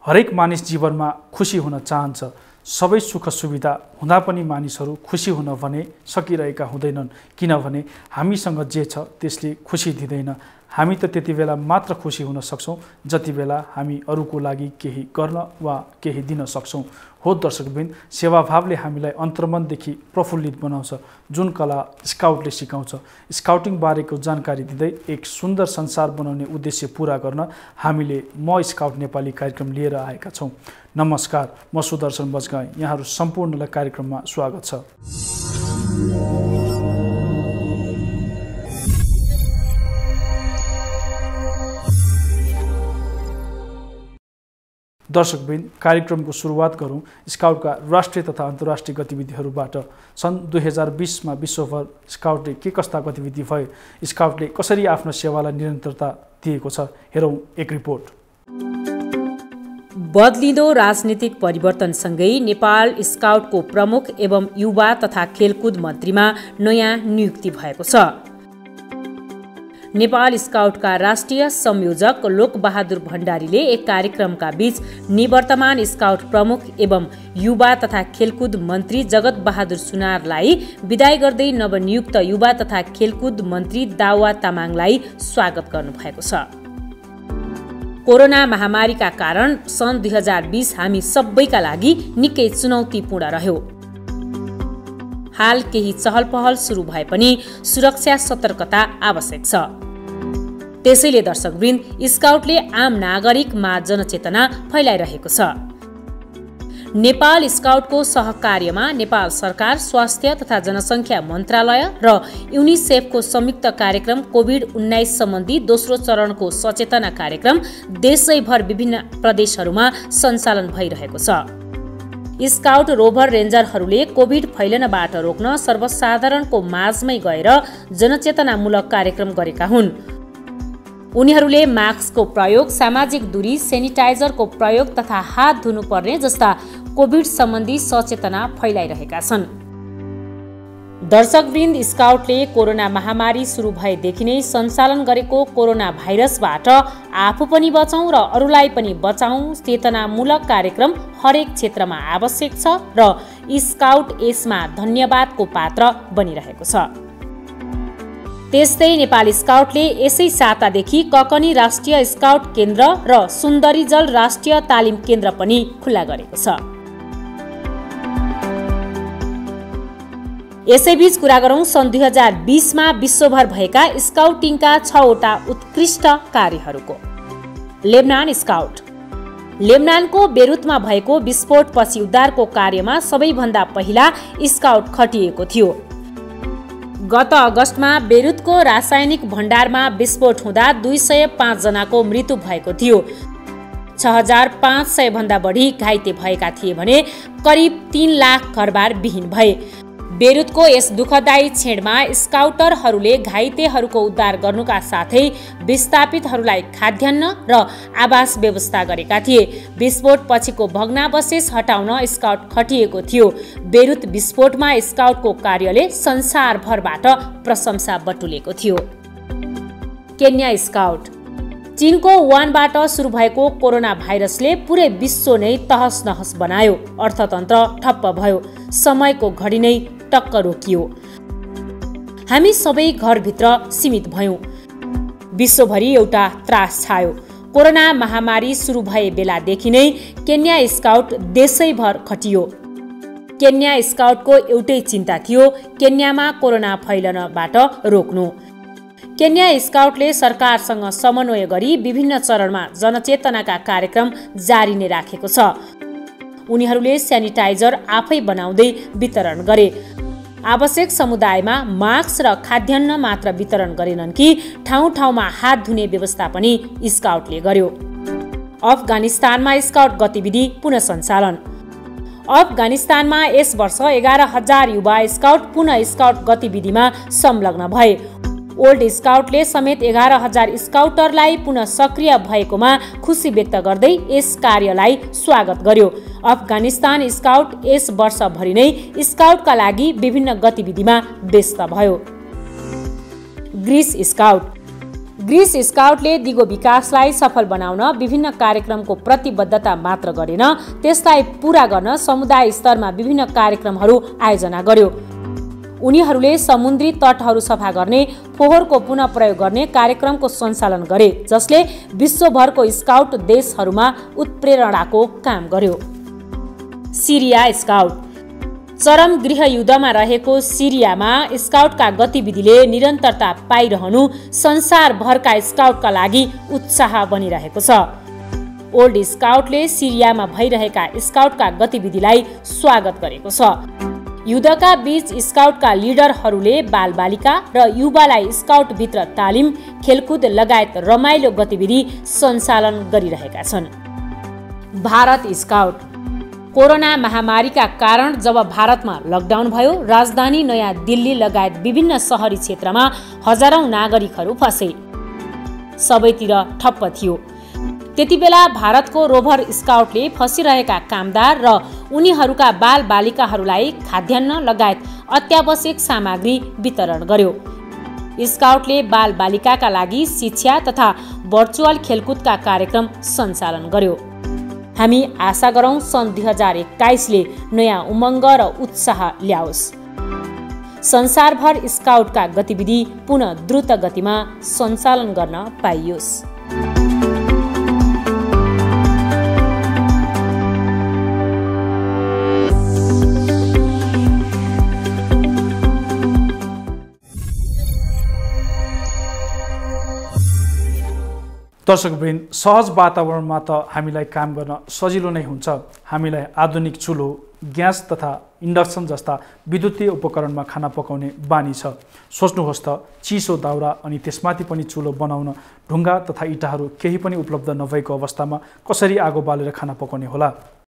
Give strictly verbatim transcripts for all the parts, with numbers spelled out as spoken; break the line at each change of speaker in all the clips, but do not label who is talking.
हरेक मानिस जीवनमा खुसी हुन चाहन्छ। सबै सुख सुविधा हुँदा पनि मानिसहरू खुसी हुन भने सकिरहेका हुँदैनन्, किनभने हामीसँग जे छ त्यसले खुसी दिँदैन। हामी त त्यति बेला मात्र खुसी हुन सक्छौँ जति बेला हामी अरूको लागि केही गर्न वा केही दिन सक्छौँ। हो दर्शकवृन्द, सेवाभावले हामीलाई अन्तर्मनदेखि प्रफुल्लित बनाउँछ, जुन कला स्काउटले सिकाउँछ। स्काउटिङ बारेको जानकारी दिँदै एक सुन्दर संसार बनाउने उद्देश्य पूरा गर्न हामीले म स्काउट नेपाली कार्यक्रम लिएर आएका छौँ। नमस्कार, म सुदर्शन बजगाई, यहाँहरू सम्पूर्णलाई कार्यक्रममा स्वागत छ। दर्शकवृन्द, कार्यक्रमको सुरुवात गरौँ स्काउटका राष्ट्रिय तथा अन्तर्राष्ट्रिय गतिविधिहरूबाट। सन् दुई हजार बिसमा विश्वभर स्काउटले के कस्ता गतिविधि भए, स्काउटले कसरी आफ्नो सेवालाई निरन्तरता दिएको छ, हेरौँ एक रिपोर्ट।
बदलिँदो राजनीतिक परिवर्तनसँगै नेपाल स्काउटको प्रमुख एवं युवा तथा खेलकुद मन्त्रीमा नयाँ नियुक्ति भएको छ। नेपाल स्काउटका राष्ट्रिय संयोजक लोकबहादुर भण्डारीले एक कार्यक्रमका बीच निवर्तमान स्काउट प्रमुख एवं युवा तथा खेलकुद मन्त्री जगत बहादुर सुनारलाई विदाई गर्दै नवनियुक्त युवा तथा खेलकुद मन्त्री दावा तामाङलाई स्वागत गर्नुभएको छ। कोरोना महामारीका कारण सन् दुई हजार बिस हामी सबैका लागि निकै चुनौतीपूर्ण रह्यो। हाल केही चहल पहल सुरु भए पनि सुरक्षा सतर्कता आवश्यक छ। त्यसैले दर्शकवृन्द, स्काउटले आम नागरिकमा जनचेतना फैलाइरहेको छ। नेपाल स्काउटको सहकार्यमा नेपाल सरकार, स्वास्थ्य तथा जनसङ्ख्या मन्त्रालय र युनिसेफको संयुक्त कार्यक्रम कोभिड उन्नाइस सम्बन्धी दोस्रो चरणको सचेतना कार्यक्रम देशैभर विभिन्न प्रदेशहरूमा सञ्चालन भइरहेको छ। स्काउट रोभर रेन्जरहरूले कोभिड फैलनबाट रोक्न सर्वसाधारणको माझमै गएर जनचेतनामूलक कार्यक्रम गरेका हुन्। उनीहरूले मास्कको प्रयोग, सामाजिक दूरी, सेनिटाइजरको प्रयोग तथा हात धुनुपर्ने जस्ता कोभिड सम्बन्धी सचेतना फैलाइरहेका छन्। दर्शकवृन्द, स्काउटले कोरोना महामारी सुरु भएदेखि नै सञ्चालन गरेको कोरोना भाइरसबाट आफू पनि बचौँ र अरूलाई पनि बचाउँ चेतनामूलक कार्यक्रम हरेक क्षेत्रमा आवश्यक छ र स्काउट यसमा धन्यवादको पात्र बनिरहेको छ। त्यस्तै नेपाल स्काउटले यसै सातादेखि ककनी राष्ट्रिय स्काउट केन्द्र र सुन्दरीजल राष्ट्रिय तालिम केन्द्र पनि खुल्ला गरेको छ। यसैबीच कुरा गरौँ सन् दुई हजार बिसमा विश्वभर भएका स्काउटिङका छवटा उत्कृष्ट कार्यहरूको। Lebanon scout. लेबनानको बेरुतमा भएको विस्फोटपछि उद्धारको कार्यमा सबैभन्दा पहिला स्काउट खटिएको थियो। गत अगस्तमा बेरुतको रासायनिक भण्डारमा विस्फोट हुँदा दुई सय पाँच जनाको मृत्यु भएको थियो। छ हजार पाँच सय भन्दा बढी घाइते भएका थिए भने करिब तीन लाख घरबार विहीन भए। बेरुतको यस दुःखदायी क्षणमा स्काउटरहरूले घाइतेहरूको उद्धार गर्नुका साथै विस्थापितहरूलाई खाद्यान्न र आवास व्यवस्था गरेका थिए। विस्फोट पछिको भग्नावशेष हटाउन स्काउट खटिएको थियो। बेरुत विस्फोटमा स्काउटको कार्यले संसारभरबाट प्रशंसा बटुलेको थियो। Kenya scout. चीनको वुहानबाट सुरु भएको कोरोना भाइरसले पुरै विश्व नै तहस नहस बनायो। अर्थतन्त्र ठप्प भयो। समयको घडी नै टक्क रोकियो। हामी सबै घरभित्र सीमित भयौँ। विश्वभरि एउटा त्रास छायो। कोरोना महामारी सुरु भए बेलादेखि नै केन्या स्काउट देशैभर खटियो। केन्या स्काउटको एउटै चिन्ता थियो, केन्यामा कोरोना फैलनबाट रोक्नु। केन्या स्काउटले सरकारसँग समन्वय गरी विभिन्न चरणमा जनचेतनाका कार्यक्रम जारी नै राखेको छ। उनीहरूले सेनिटाइजर आफै बनाउँदै वितरण गरे। आवश्यक समुदायमा मास्क र खाद्यान्न मात्र वितरण गरेनन् कि ठाउँ ठाउँमा हात धुने व्यवस्था पनि स्काउटले गर्यो। अफगानिस्तानमा स्काउट गतिविधि पुनः सञ्चालन। अफगानिस्तानमा यस वर्ष एघार हजार युवा स्काउट पुनः स्काउट गतिविधिमा संलग्न भए। ओल्ड स्काउटले समेत एघार हजार स्काउटरलाई पुनः सक्रिय भएकोमा खुसी व्यक्त गर्दै यस कार्यलाई स्वागत गर्यो। अफगानिस्तान स्काउट यस वर्षभरि नै स्काउटका लागि विभिन्न गतिविधिमा व्यस्त भयो। Greece scout. ग्रीस स्काउटले दिगो विकासलाई सफल बनाउन विभिन्न कार्यक्रमको प्रतिबद्धता मात्र गरेन, त्यसलाई पूरा गर्न समुदाय स्तरमा विभिन्न कार्यक्रमहरू आयोजना गर्यो। उनीहरूले समुद्री तटहरू सफा गर्ने, फोहोरको पुनः प्रयोग गर्ने कार्यक्रमको सञ्चालन गरे, जसले विश्वभरको स्काउट देशहरूमा उत्प्रेरणाको काम गर्यो। Syria scout. चरम गृहयुद्धमा रहेको सिरियामा स्काउटका गतिविधिले निरन्तरता पाइरहनु संसारभरका स्काउटका लागि उत्साह बनिरहेको छ। ओल्ड स्काउटले सिरियामा भइरहेका स्काउटका गतिविधिलाई स्वागत गरेको छ। युद्धका बीच स्काउटका लिडरहरूले बालबालिका र युवालाई स्काउटभित्र तालिम, खेलकुद लगायत रमाइलो गतिविधि सञ्चालन गरिरहेका छन्। भारत स्काउट। कोरोना महामारीका कारण जब भारतमा लकडाउन भयो, राजधानी नयाँ दिल्ली लगायत विभिन्न सहरी क्षेत्रमा हजारौं नागरिकहरू फसे। सबैतिर ठप्प थियो। त्यतिबेला भारतको रोभर स्काउटले फसिरहेका कामदार र उनीहरूका बाल बालिकाहरूलाई खाद्यान्न लगायत अत्यावश्यक सामग्री वितरण गर्यो। स्काउटले बाल बालिकाका लागि शिक्षा तथा भर्चुअल खेलकुदका कार्यक्रम सञ्चालन गर्यो। हामी आशा गरौँ सन् दुई हजार एक्काइसले नयाँ उमङ्ग र उत्साह ल्याओस्। संसारभर स्काउटका गतिविधि पुनः द्रुत गतिमा सञ्चालन गर्न पाइयोस्।
दर्शकवृन्द, सहज वातावरणमा त हामीलाई काम गर्न सजिलो नै हुन्छ। हामीलाई आधुनिक चुलो, ग्यास तथा इन्डक्सन जस्ता विद्युतीय उपकरणमा खाना पकाउने बानी छ। सोच्नुहोस् त, चिसो दाउरा अनि त्यसमाथि पनि चुलो बनाउन ढुङ्गा तथा इँटाहरू केही पनि उपलब्ध नभएको अवस्थामा कसरी आगो बालेर खाना पकाउने होला?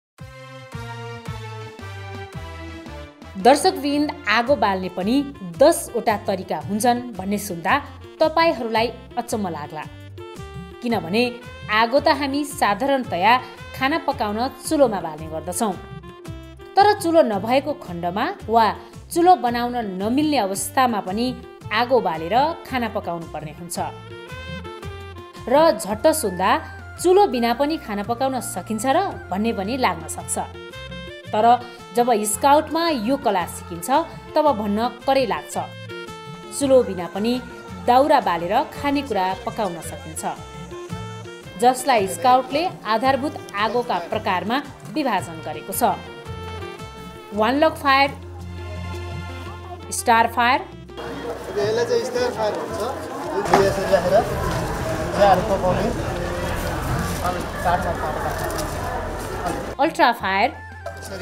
दर्शकवृन्द, आगो बाल्ने पनि दसवटा तरिका हुन्छन् भन्ने सुन्दा तपाईँहरूलाई अचम्म लाग्ला, किनभने आगो त हामी साधारणतया खाना पकाउन चुलोमा बाल्ने गर्दछौँ। तर चुलो नभएको खण्डमा वा चुलो बनाउन नमिल्ने अवस्थामा पनि आगो बालेर खाना पकाउनु पर्ने हुन्छ। र झट्ट सुन्दा चुलो बिना पनि खाना पकाउन सकिन्छ र भन्ने पनि लाग्न सक्छ। तर जब स्काउटमा यो कला सिकिन्छ तब भन्न करै लाग्छ, चुलो बिना पनि दाउरा बालेर खानेकुरा पकाउन सकिन्छ, जसलाई स्काउटले आधारभूत आगोका प्रकारमा विभाजन गरेको छ। One lock fire, star fire,
यसलाई चाहिँ स्टार फायर भन्छ। जुन यसरी राखेर चियाहरू पकाउने, अनि काठमा काट्दा।
अल्ट्रा फायर,
यसरी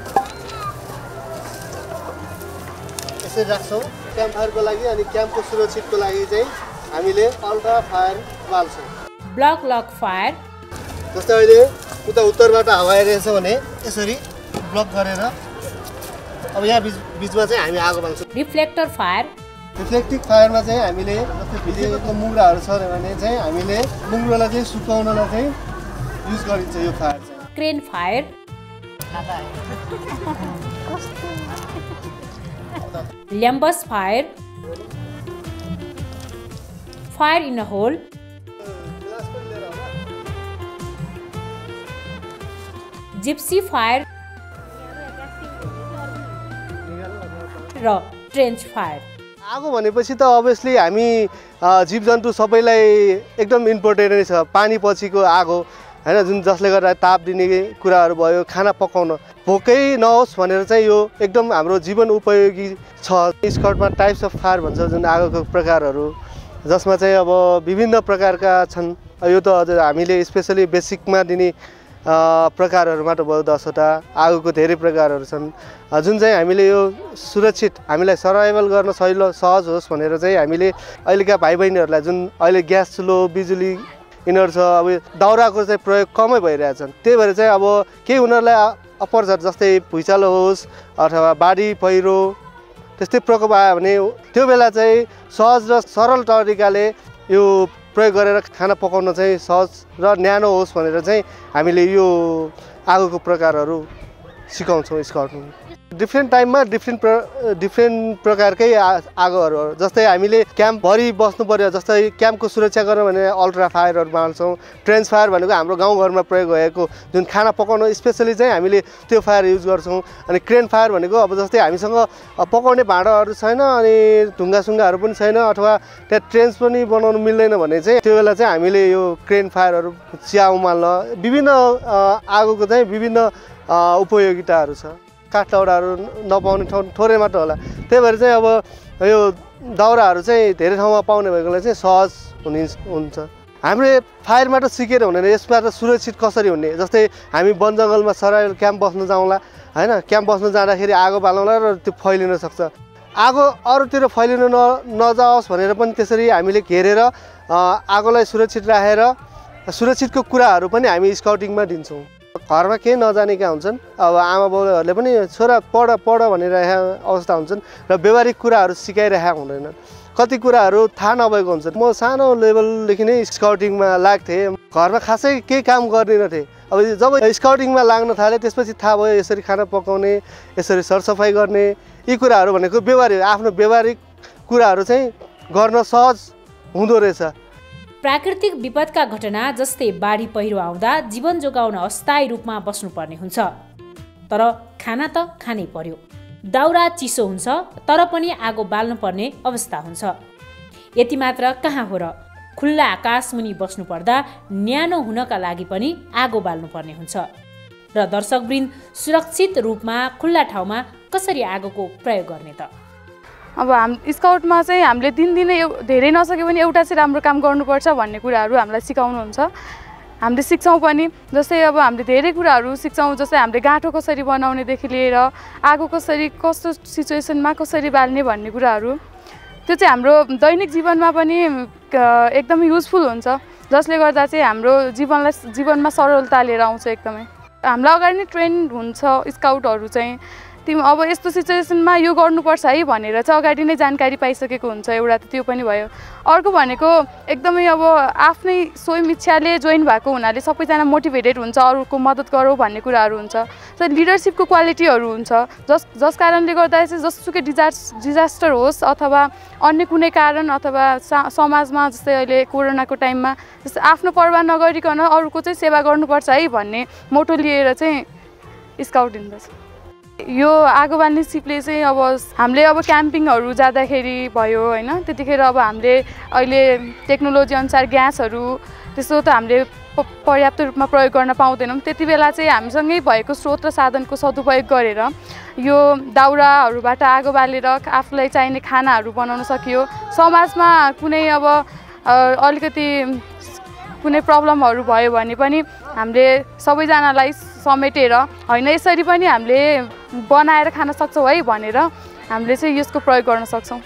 यसरी राख्छौँ क्याम्प फायरको लागि। अनि क्याम्पको सुरक्षितको लागि चाहिँ हामीले अल्ट्रा फायर बाल्छौँ।
ब्लक लक फायर,
जस्तै अहिले उता उत्तरबाट हावा आइरहेछ भने यसरी ब्लक गरेर अब यहाँ बिच बिचमा चाहिँ हामी आगो बाल्छौँ।
रिफ्लेक्टर फायर,
रिफ्लेक्टिभ फायरमा चाहिँ हामीले जस्तै भिजेको मुङ्ग्राहरू छ भने चाहिँ हामीले मुङ्ग्रोलाई चाहिँ सुकाउनलाई चाहिँ युज गरिन्छ यो फायर चाहिँ।
क्रेन फायर, ल्याम्बस fire, fire in a hole, gypsy fire र ट्रेन्च फायर।
आगो भनेपछि त अभियसली हामी जीवजन्तु सबैलाई एकदम इम्पोर्टेन्ट नै छ। पानी पछिको आगो हैन, जुन जसले गर्दा ताप दिने कुराहरू भयो, खाना पकाउन भोकै नहोस् भनेर चाहिँ यो एकदम हाम्रो जीवन उपयोगी छ। स्काउटमा टाइप्स अफ फायर भन्छ, जुन आगोको प्रकारहरू, जसमा चाहिँ अब विभिन्न प्रकारका छन्। यो त अझ हामीले स्पेसली बेसिकमा दिने प्रकारहरूबाट भयो दसवटा। आगोको धेरै प्रकारहरू छन्, जुन चाहिँ हामीले यो सुरक्षित हामीलाई सर्भाइभल गर्न सजिलो सहज होस् भनेर चाहिँ हामीले अहिलेका भाइ बहिनीहरूलाई जुन अहिले ग्यास चुलो, बिजुली यिनीहरू छ, अब दाउराको चाहिँ प्रयोग कमै भइरहेछन्। त्यही भएर चाहिँ अब केही उनीहरूलाई अपरझट जस्तै भुइँचालो होस् अथवा बाढी पहिरो त्यस्तै प्रकोप आयो भने त्यो बेला चाहिँ सहज र सरल तरिकाले यो प्रयोग गरेर खाना पकाउन चाहिँ सहज र न्यानो होस् भनेर चाहिँ हामीले यो आगोको प्रकारहरू सिकाउँछौँ स्काउटमा। डिफ्रेन्ट टाइममा डिफ्रेन्ट प्र डिफ्रेन्ट प्रकारकै आगोहरू हो। जस्तै हामीले क्याम्पभरि बस्नु पर्यो, जस्तै क्याम्पको सुरक्षा गर्न भने अल्ट्रा फायरहरू बाल्छौँ। ट्रेन्च फायर भनेको हाम्रो गाउँघरमा प्रयोग भएको जुन खाना पकाउन स्पेसली चाहिँ हामीले त्यो फायर युज गर्छौँ। अनि क्रेन फायर भनेको अब जस्तै हामीसँग पकाउने भाँडाहरू छैन अनि ढुङ्गासुङ्गाहरू पनि छैन अथवा त्यहाँ ट्रेन्च पनि बनाउनु मिल्दैन भने चाहिँ त्यो बेला चाहिँ हामीले यो क्रेन फायरहरू चिया उमाल्न विभिन्न आगोको चाहिँ विभिन्न उपयोगिताहरू छ। काठ दाउराहरू नपाउने ठाउँ थोरै मात्र होला, त्यही भएर चाहिँ अब यो दाउराहरू चाहिँ धेरै ठाउँमा पाउने भएकोले चाहिँ सहज हुने हुन्छ। हामीले फायरबाट सिकेर हुँदैन, यसबाट सुरक्षित कसरी हुने। जस्तै हामी वन जङ्गलमा सराय क्याम्प बस्न जाउँला होइन, क्याम्प बस्न जाँदाखेरि आगो बाल्नुला र त्यो फैलिन सक्छ। आगो अरूतिर फैलिन न नजाओस् भनेर पनि त्यसरी हामीले घेरेर आगोलाई सुरक्षित राखेर सुरक्षितको कुराहरू पनि हामी स्काउटिङमा दिन्छौँ। घरमा केही नजानेका हुन्छन्, अब आमा बाउहरूले पनि छोरा पढ पढ भनिरहेका अवस्था हुन्छन् र व्यवहारिक कुराहरू सिकाइरहेका हुँदैनन्। कति कुराहरू थाहा नभएको हुन्छ। म सानो लेभलदेखि नै स्काउटिङमा लाग्थेँ, घरमा खासै केही काम गर्दिनँ थिएँ। अब जब स्काउटिङमा लाग्न थालेँ त्यसपछि थाहा भयो यसरी खाना पकाउने, यसरी सरसफाइ गर्ने, यी कुराहरू भनेको व्यवहारिक आफ्नो व्यवहारिक कुराहरू चाहिँ गर्न सहज हुँदो रहेछ।
प्राकृतिक विपदका घटना जस्तै बाढी पहिरो आउँदा जीवन जोगाउन अस्थायी रूपमा बस्नुपर्ने हुन्छ, तर खाना त खानै पर्यो। दाउरा चिसो हुन्छ तर पनि आगो बाल्नुपर्ने अवस्था हुन्छ। यति मात्र कहाँ हो र, खुल्ला आकाशमुनि बस्नु पर्दा न्यानो हुनका लागि पनि आगो बाल्नुपर्ने हुन्छ। र दर्शकवृन्द, सुरक्षित रूपमा खुल्ला ठाउँमा कसरी आगोको प्रयोग गर्ने त?
अब हाम स्काउटमा चाहिँ हामीले दिनदिनै धेरै नसके पनि एउटा चाहिँ राम्रो काम गर्नुपर्छ भन्ने कुराहरू हामीलाई सिकाउनुहुन्छ। हामीले सिक्छौँ पनि, जस्तै अब हामीले धेरै कुराहरू सिक्छौँ। जस्तै हामीले गाँठो कसरी बनाउनेदेखि लिएर आगो कसरी कस्तो सिचुएसनमा कसरी बाल्ने भन्ने कुराहरू, त्यो चाहिँ हाम्रो दैनिक जीवनमा पनि एकदमै युजफुल हुन्छ, जसले गर्दा चाहिँ हाम्रो जीवनलाई जीवनमा सरलता लिएर आउँछ। एकदमै हामीलाई अगाडि नै ट्रेन हुन्छ स्काउटहरू चाहिँ, तिमी अब यस्तो सिचुएसनमा यो गर्नुपर्छ है भनेर चाहिँ अगाडि नै जानकारी पाइसकेको हुन्छ। एउटा त त्यो पनि भयो। अर्को भनेको एकदमै अब आफ्नै स्वयं इच्छाले जोइन भएको हुनाले सबैजना मोटिभेटेड हुन्छ, अरूको मद्दत गरौँ भन्ने कुराहरू हुन्छ। त लिडरसिपको क्वालिटीहरू हुन्छ, जस जस कारणले गर्दा चाहिँ जससुकै डिजास डिजास्टर होस् अथवा अन्य कुनै कारण अथवा समाजमा जस्तै अहिले कोरोनाको टाइममा जस्तै आफ्नो परवाह नगरिकन अरूको चाहिँ सेवा गर्नुपर्छ है भन्ने मोटो लिएर चाहिँ स्काउट हिँड्दछ। यो आगो बाल्ने सिपले चाहिँ अब हामीले अब क्याम्पिङहरू जाँदाखेरि भयो होइन, त्यतिखेर अब हामीले अहिले टेक्नोलोजी अनुसार ग्यासहरू त्यस्तो त हामीले पर्याप्त रूपमा प्रयोग गर्न पाउँदैनौँ। त्यति बेला चाहिँ हामीसँगै भएको स्रोत र साधनको सदुपयोग गरेर यो दाउराहरूबाट आगो बालेर आफूलाई चाहिने खानाहरू बनाउन सकियो। समाजमा कुनै अब अलिकति कुनै प्रब्लमहरू भयो भने पनि हामीले सबैजनालाई समेटेर होइन यसरी पनि हामीले बनाएर खान सक्छौँ है भनेर हामीले चाहिँ यसको प्रयोग गर्न सक्छौँ।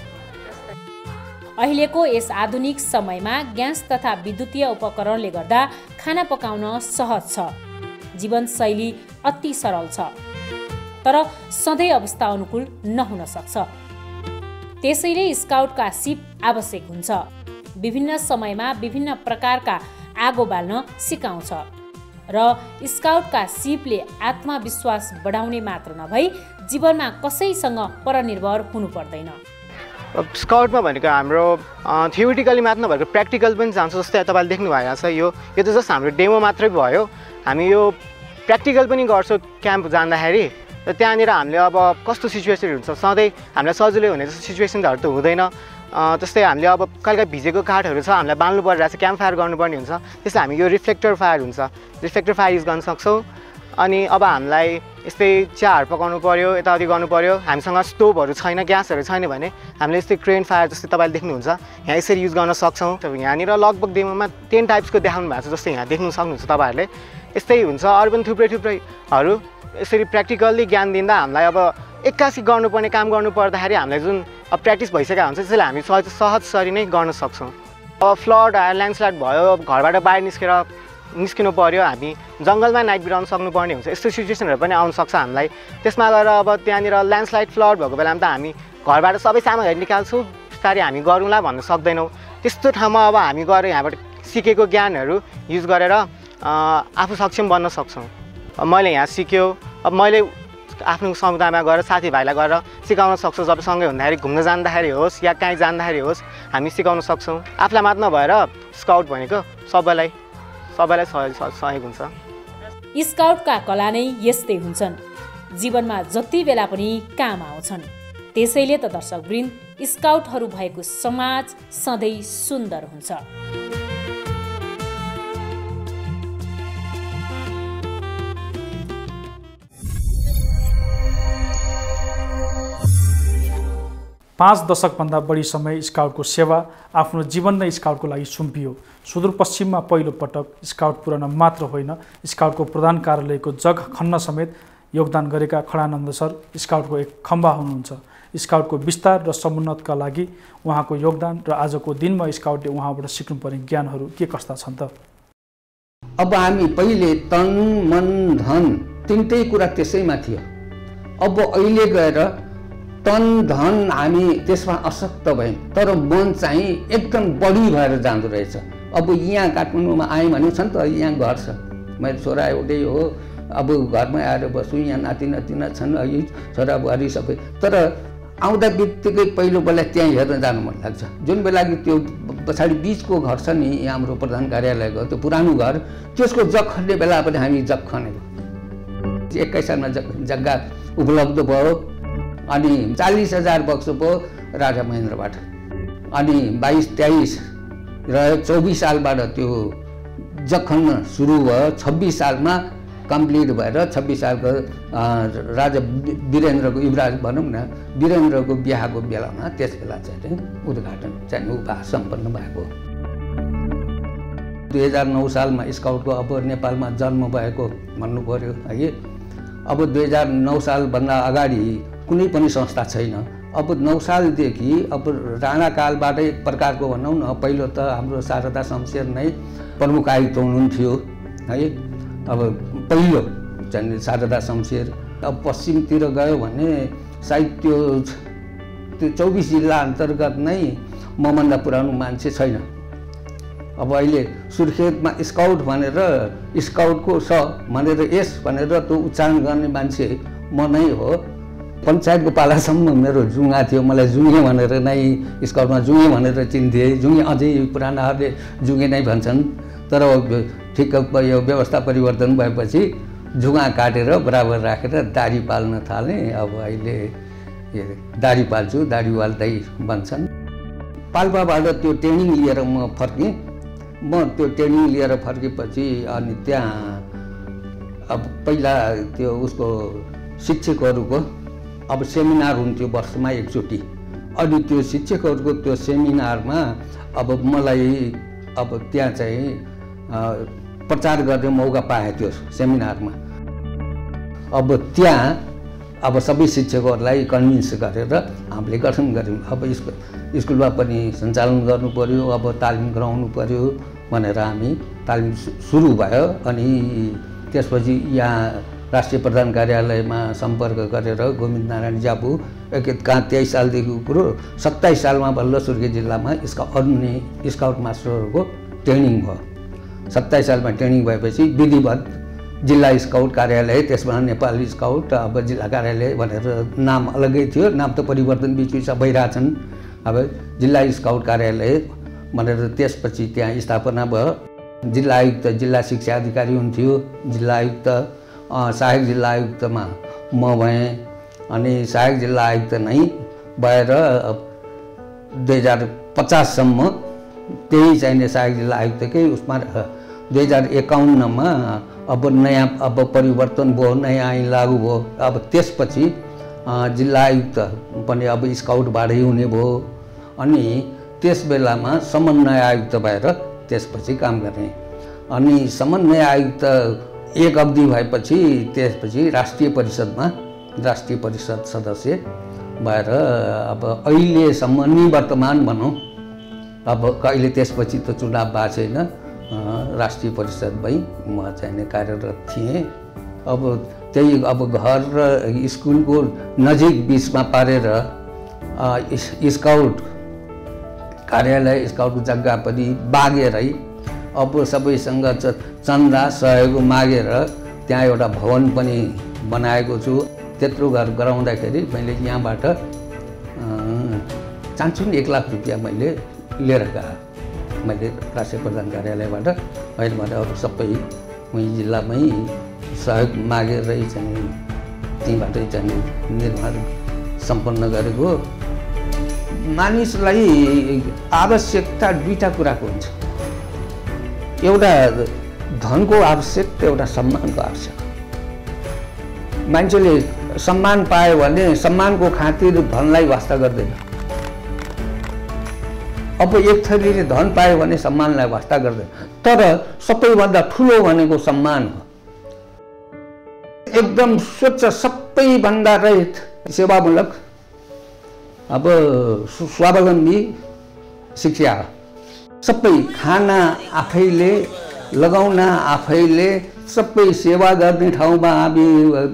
अहिलेको यस आधुनिक समयमा ग्यास तथा विद्युतीय उपकरणले गर्दा खाना पकाउन सहज छ, जीवनशैली अति सरल छ, तर सधैँ अवस्था अनुकूल नहुन सक्छ। त्यसैले स्काउटका सिप आवश्यक हुन्छ। विभिन्न समयमा विभिन्न प्रकारका आगो बाल्न सिकाउँछ र स्काउटका सिपले आत्मविश्वास बढाउने मात्र नभई जीवनमा कसैसँग परनिर्भर हुनु पर्दैन।
स्काउटमा भनेको हाम्रो थियोरिटिकली मात्र नभएको प्र्याक्टिकल पनि जान्छ। जस्तै तपाईँले देख्नु भइरहेको छ, यो यो त जस्ट हाम्रो डेमो मात्रै भयो। हामी यो प्र्याक्टिकल पनि गर्छौँ क्याम्प जाँदाखेरि। र त्यहाँनिर हामीले अब कस्तो सिचुएसनहरू हुन्छ, सधैँ हामीलाई सजिलै हुने जस्तो सिचुएसनहरू त हुँदैन। त्यस्तै हामीले अब कहिले काहीँ भिजेको काठहरू छ, हामीलाई बाल्नु परिरहेको छ, क्याम्प फायर गर्नुपर्ने हुन्छ, त्यस्तै हामी यो रिफ्लेक्टर फायर हुन्छ, रिफ्लेक्टर फायर युज गर्न सक्छौँ। अनि अब हामीलाई यस्तै चियाहरू पकाउनु पऱ्यो, यताउति गर्नु पऱ्यो, हामीसँग स्टोभहरू छैन, ग्यासहरू छैन भने हामीले यस्तै क्रेन फायर जस्तै तपाईँले देख्नुहुन्छ यहाँ यसरी युज गर्न सक्छौँ। यहाँनिर लगभग डेमोमा टेन टाइप्सको देखाउनु भएको छ, जस्तै यहाँ देख्नु सक्नुहुन्छ तपाईँहरूले। यस्तै हुन्छ, अरू पनि थुप्रै थुप्रैहरू यसरी प्र्याक्टिकल्ली ज्ञान दिँदा हामीलाई अब एक्कासी गर्नुपर्ने काम गर्नु पर्दाखेरि हामीलाई जुन अब प्र्याक्टिस भइसकेको हुन्छ त्यसैले हामी सहज सहजसरी नै गर्न सक्छौँ। अब फ्लड आयो, ल्यान्डस्लाइड भयो, घरबाट बाहिर निस्केर निस्किनु पऱ्यो, हामी जङ्गलमा नाइट बिताउनु सक्नुपर्ने हुन्छ, यस्तो सिचुएसनहरू पनि आउन सक्छ हामीलाई। त्यसमा गएर अब त्यहाँनिर ल्यान्डस्लाइड फ्लड भएको बेलामा त हामी घरबाट सबै सामानहरू निकाल्छौँ, बिस्तारै हामी गरौँला भन्न सक्दैनौँ। त्यस्तो ठाउँमा अब हामी गएर यहाँबाट सिकेको ज्ञानहरू युज गरेर आफू सक्षम बन्न सक्छौँ। अब मैले यहाँ सिक्यो, अब मैले आफ्नो समुदायमा गएर साथीभाइलाई गएर सिकाउन सक्छौँ। जब सँगै हुँदाखेरि घुम्न जाँदाखेरि होस् या कहीँ जाँदाखेरि होस् हामी सिकाउन सक्छौँ। आफूलाई मात्र नभएर स्काउट भनेको सबैलाई सबैलाई सहयोग सहयोग हुन्छ।
स्काउटका कला नै यस्तै हुन्छन्, जीवनमा जति बेला पनि काम आउँछन्। त्यसैले त दर्शकवृन्द, स्काउटहरू भएको समाज सधैँ सुन्दर हुन्छ।
पाँच दशकभन्दा बढी समय स्काउटको सेवा, आफ्नो जीवन नै स्काउटको लागि सुम्पियो। सुदूरपश्चिममा पहिलो पटक स्काउट पुर्याउन मात्र होइन, स्काउटको प्रधान कार्यालयको जग खन्न समेत योगदान गरेका खडानन्द सर स्काउटको एक खम्बा हुनुहुन्छ। स्काउटको विस्तार र समुन्नतका लागि उहाँको योगदान र आजको दिनमा स्काउटले उहाँबाट सिक्नुपर्ने ज्ञानहरू के कस्ता छन् त?
अब हामी पहिले तन मन धन तिनटै कुरा त्यसैमा थियो। अब अहिले गएर तन धन हामी त्यसमा असक्त भयौँ, तर मन चाहिँ एकदम बढी भएर जाँदो रहेछ। अब यहाँ काठमाडौँमा आएँ भने छ नि त, यहाँ घर छ, मेरो छोरा एउटै हो, अब घरमै आएर बस्छु, यहाँ नाति नातिना छन्, है छोरा बुहारी सबै। तर आउँदा बित्तिकै पहिलो बेला त्यहाँ हेर्न जानु मन लाग्छ। जुन बेला कि त्यो पछाडि बिचको घर छ नि हाम्रो प्रधान कार्यालयको, त्यो पुरानो घर, त्यसको जग खन्ने बेला पनि हामी जग खनेको। एक्काइस सालमा जग्गा उपलब्ध भयो अनि चालिस हजार बक्स भयो राजा महेन्द्रबाट। अनि बाइस तेइस र चौबिस सालबाट त्यो जग खन्न सुरु भयो। छब्बिस सालमा कम्प्लिट भएर छब्बिस सालको राजा वीरेन्द्रको युवराज भनौँ न, वीरेन्द्रको बिहाको बेलामा त्यस बेला चाहिँ उद्घाटन चाहिँ उपहार सम्पन्न भएको। दुई हजार नौ सालमा स्काउटको अब नेपालमा जन्म भएको भन्नु पर्यो है। अब दुई हजार नौ सालभन्दा अगाडि कुनै पनि संस्था छैन। अब नौ सालदेखि अब राणाकालबाट एक प्रकारको भनौँ न, पहिलो त हाम्रो शारदा शमशेर नै प्रमुख आयुक्त हुनुहुन्थ्यो है। अब पहिलो चाहिँ शारदा शमशेर। अब पश्चिमतिर गयो भने सायद त्यो त्यो चौबिस जिल्ला अन्तर्गत नै मभन्दा पुरानो मान्छे छैन। अब अहिले सुर्खेतमा स्काउट भनेर स्काउटको स भनेर एस भनेर त्यो उच्चारण गर्ने मान्छे म नै हो। पञ्चायतको पालासम्म मेरो जुङ्गा थियो, मलाई जुङ्गे भनेर नै स्काउटमा जुङ्गे भनेर चिन्थे। जुङ्गे अझै पुरानाहरूले जुङ्गे नै भन्छन्, तर ठिक यो व्यवस्था परिवर्तन भएपछि जुङ्गा काटेर बराबर राखेर दाढी पाल्न थालेँ। अब अहिले दाढी पाल्छु, दाढी वाल्दै भन्छन्। पाल्पाबाट त्यो ट्रेनिङ लिएर म फर्केँ। म त्यो ट्रेनिङ लिएर फर्केपछि अनि त्यहाँ अब पहिला त्यो उसको शिक्षकहरूको अब सेमिनार हुन्थ्यो वर्षमा एकचोटि। अनि त्यो शिक्षकहरूको त्यो सेमिनारमा अब मलाई अब त्यहाँ चाहिँ प्रचार गर्ने मौका पाएँ त्यो सेमिनारमा। अब त्यहाँ अब सबै शिक्षकहरूलाई कन्भिन्स गरेर हामीले गठन गऱ्यौँ। अब स्कुल स्कुलमा पनि सञ्चालन गर्नु पर्यो, अब तालिम गराउनु पर्यो भनेर हामी तालिम सुरु भयो। अनि त्यसपछि यहाँ राष्ट्रिय प्रधान कार्यालयमा सम्पर्क गरेर गोविन्द नारायण ज्यापु एक कहाँ तेइस सालदेखिको कुरो, सत्ताइस सालमा बल्ल सुर्खेत जिल्लामा स्काउट अन्य स्काउट मास्टरहरूको ट्रेनिङ भयो। सत्ताइस सालमा ट्रेनिङ भएपछि विधिवत जिल्ला स्काउट कार्यालय, त्यसमा नेपाली स्काउट अब जिल्ला कार्यालय भनेर नाम अलग्गै थियो, नाम त परिवर्तन बिच बिचमा भइरहेछन्। अब जिल्ला स्काउट कार्यालय भनेर त्यसपछि त्यहाँ स्थापना भयो। जिल्ला आयुक्त जिल्ला शिक्षा अधिकारी हुन्थ्यो, जिल्ला आयुक्त सहायक जिल्ला आयुक्तमा म भएँ। अनि सहायक जिल्ला आयुक्त नै भएर दुई हजार पचाससम्म त्यही चाहिने सहायक जिल्ला आयुक्तकै उसमा दुई हजार एकाउन्नमा अब नयाँ अब परिवर्तन भयो, नयाँ ऐन लागू भयो। अब त्यसपछि जिल्ला आयुक्त पनि अब स्काउटबाटै हुने भयो। अनि त्यस बेलामा समन्वय आयुक्त भएर त्यसपछि काम गर्ने। अनि समन्वय आयुक्त एक अवधि भएपछि त्यसपछि राष्ट्रिय परिषदमा राष्ट्रिय परिषद सदस्य भएर अब अहिलेसम्म निवर्तमान भनौँ। अब कहिले त्यसपछि त चुनाव भएको छैन, राष्ट्रिय परिषदमै म चाहिँ कार्यरत थिएँ। अब त्यही अब घर र स्कुलको नजिक बिचमा पारेर स्काउट कार्यालय स्काउटको जग्गा पनि बागेरै अब सबैसँग चन्दा सहयोग मागेर त्यहाँ एउटा भवन पनि बनाएको छु। त्यत्रो घर गराउँदाखेरि मैले यहाँबाट चान्चुन एक लाख रुपियाँ मैले लिएर गएँ मैले राष्ट्रिय प्रधान कार्यालयबाट। अहिले मैले अरू सबै वहीँ जिल्लामै सहयोग मागेरै चाहिँ त्यहीँबाटै चाहिँ निर्माण सम्पन्न गरेको। मानिसलाई आवश्यकता दुईवटा कुराको हुन्छ, एउटा धनको आवश्यक, एउटा सम्मानको आवश्यक। मान्छेले सम्मान पायो भने सम्मानको खातिर धनलाई वास्ता गर्दैन। अब एक थरीले धन पायो भने सम्मानलाई वास्ता गर्दैन, तर सबैभन्दा ठुलो भनेको सम्मान हो। एकदम स्वच्छ सबैभन्दा रहित सेवामूलक अब स्वावलम्बी शिक्षा, सबै खाना आफैले, लगाउन आफैले, सबै सेवा गर्ने ठाउँमा हामी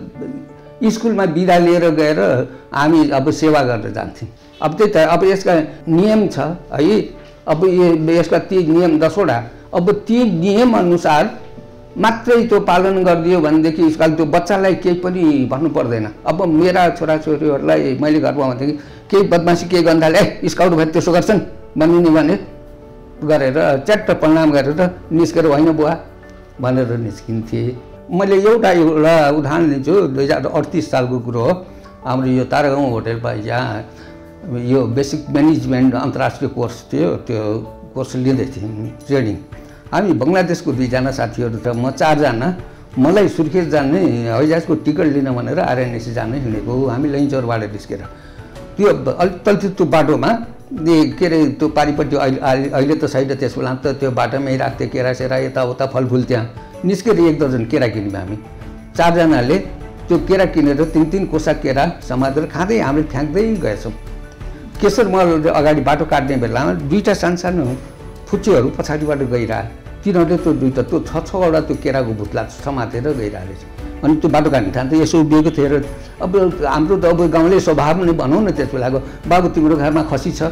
स्कुलमा बिदा लिएर गएर हामी अब सेवा गर्न जान्थ्यौँ। अब त्यही त अब यसका नियम छ है, अब यसका ती नियम दसवटा, अब ती नियम अनुसार मात्रै त्यो पालन गरिदियो भनेदेखि यसकाल त्यो बच्चालाई केही पनि भन्नु पर्दैन। अब मेरा छोराछोरीहरूलाई मैले घरमा भन्थेँ केही बदमासी केही गर्नाले ए स्काउट भए त्यसो गर्छन् भनिने भने गरेर च्याट्ट प्रणाम गरेर निस्केर होइन बुवा भनेर निस्किन्थे। मैले एउटा एउटा उदाहरण दिन्छु, दुई हजार अडतिस सालको कुरो हो। हाम्रो यो तारागाउँ होटेलमा यहाँ यो बेसिक म्यानेजमेन्ट अन्तर्राष्ट्रिय कोर्स थियो, त्यो कोर्स लिँदै थियौँ ट्रेनिङ। हामी बङ्गलादेशको दुईजना साथीहरू त म चारजना, मलाई सुर्खेत जाने हवाईजहाजको टिकट लिन भनेर आरएनएसी जाने हिँडेको। हामी लैनचौरबाट निस्केर त्यो अलिक तल्तितो बाटोमा के अरे त्यो पारिपट्टि अहिले अहिले त साइड त्यस बेला त त्यो बाटोमै राख्थ्यो केरा सेरा यताउता फलफुल। त्यहाँ निस्केर एक दर्जन केरा किन्यौँ हामी चारजनाले। त्यो केरा किनेर तिन तिन कोसा केरा समातेर खाँदै हामीले फ्याँक्दै गएछौँ। केशर मल अगाडि बाटो काट्ने बेलामा दुईवटा सानसानो फुच्चीहरू पछाडिबाट गइरहे, तिनीहरूले त्यो दुईवटा त्यो छ छवटा त्यो केराको भुत्ला समातेर गइरहेको छ। अनि त्यो बाटो काट्ने ठाउँ त यसो उभिएको थियो र अब हाम्रो त अब गाउँले स्वभाव नै भनौँ न त्यस बेलाको, बाबु तिम्रो घरमा खसी छ?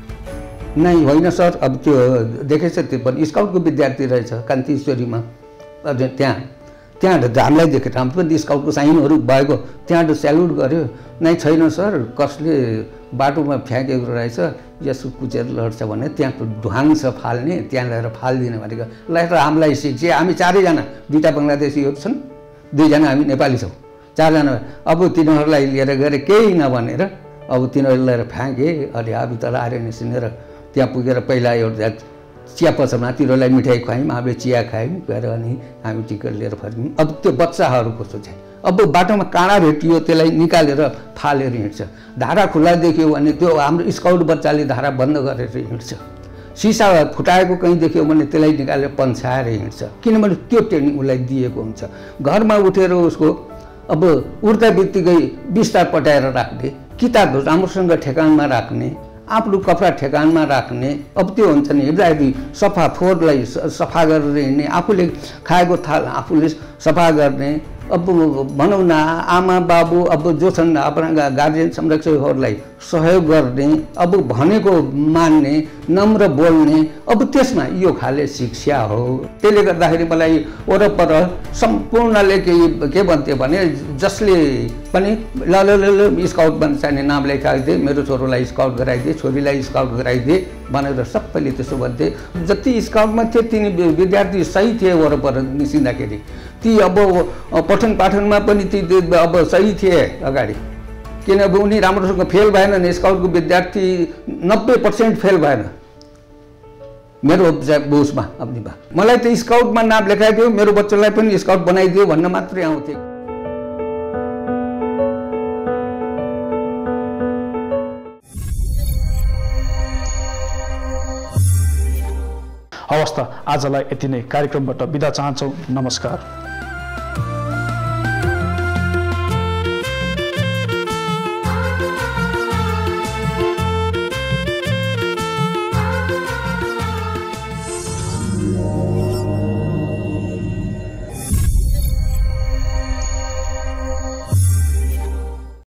नै होइन सर। अब त्यो देखेछ त्यो पनि स्काउटको विद्यार्थी रहेछ कान्तिश्वरीमा, त्यहाँ त्यहाँ हामीलाई देखेर हामी पनि स्काउटको साइनहरू भएको त्यहाँबाट स्याल्युट गऱ्यो। नै छैन सर, कसले बाटोमा फ्याँकेको रहेछ यसो कुचेर लड्छ भने त्यहाँ ढुवाङ छ फाल्ने, त्यहाँ ल्याएर फालिदिने भनेको ल हामीलाई सिक्छ। हामी चारैजना, दुईवटा बङ्गलादेशीहरू छन्, दुईजना हामी नेपाली छौँ, चारजना। अब तिनीहरूलाई लिएर गएर केही नभनेर अब तिनीहरू लिएर फ्याँके। अनि हामी तल आरएनएसी लिएर त्यहाँ पुगेर पहिला एउटा चिया पसलमा तिनीहरूलाई मिठाई खुवायौँ, हामीले चिया खायौँ गएर अनि हामी टिकट लिएर फर्क्यौँ। अब त्यो बच्चाहरू कस्तो छ, अब बाटोमा काँडा भेटियो त्यसलाई निकालेर फालेर हिँड्छ। धारा खुल्ला देख्यो भने त्यो हाम्रो स्काउट बच्चाले धारा बन्द गरेर हिँड्छ। सिसा फुटाएको कहीँ देख्यो भने त्यसलाई निकालेर पन्छाएर हिँड्छ, किनभने त्यो ट्रेनिङ उसलाई दिएको हुन्छ। घरमा उठेर उसको अब उड्दा बित्तिकै बिस्तार पटाएर राख्ने, किताब राम्रोसँग ठेगानमा राख्ने, आफ्नो कपडा ठेगानमा राख्ने। अब त्यो हुन्छ नि हिँड्दाखेरि सफा फोहोरलाई सफा गरेर हिँड्ने, आफूले खाएको थाल आफूले सफा गर्ने। अब भनौँ न आमा बाबु अब जो छन् आफ्ना गार्जियन संरक्षकहरूलाई सहयोग गर्ने, अब भनेको मान्ने, नम्र बोल्ने, अब त्यसमा यो खाले शिक्षा हो। त्यसले गर्दाखेरि मलाई वरपर सम्पूर्णले के के भन्थ्यो भने जसले पनि ल ल ल स्काउट बन्न चाहिने नाम लेखाइदिए, मेरो छोरोलाई स्काउट गराइदिए, छोरीलाई स्काउट गराइदिए भनेर सबैले त्यसो भन्थे। जति स्काउटमा थिए तिनी विद्यार्थी सही थिए वरपर निस्किँदाखेरि, ती अब पठन पाठनमा पनि ती अब सही थिए अगाडि, किनभने उनी राम्रोसँग फेल भएन। स्काउटको विद्यार्थी नब्बे पर्सेन्ट फेल भएन मेरो उसमा। अपनी बा मलाई त स्काउटमा नाम लेखाइदियो, मेरो बच्चालाई पनि स्काउट बनाइदियो भन्न मात्रै आउँथे।
हवस् त आजलाई यति नै, कार्यक्रमबाट बिदा चाहन्छौँ। नमस्कार।